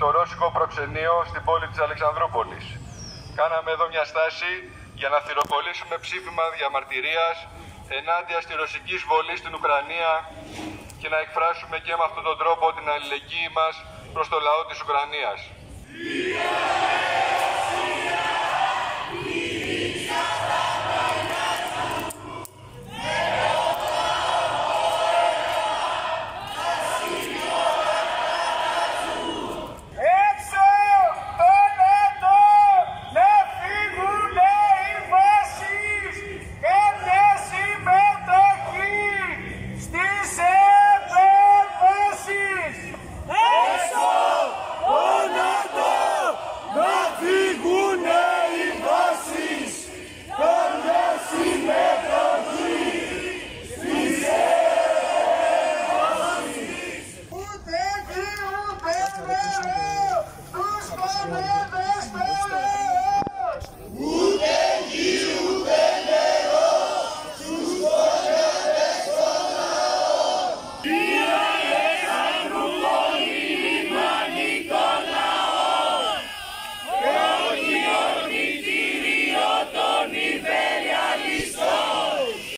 στο ρώσικο προξενείο στην πόλη της Αλεξανδρούπολης. Κάναμε εδώ μια στάση για να θυροκολλήσουμε ψήφισμα διαμαρτυρίας ενάντια στη ρωσική εισβολή στην Ουκρανία και να εκφράσουμε και με αυτόν τον τρόπο την αλληλεγγύη μας προς το λαό της Ουκρανίας.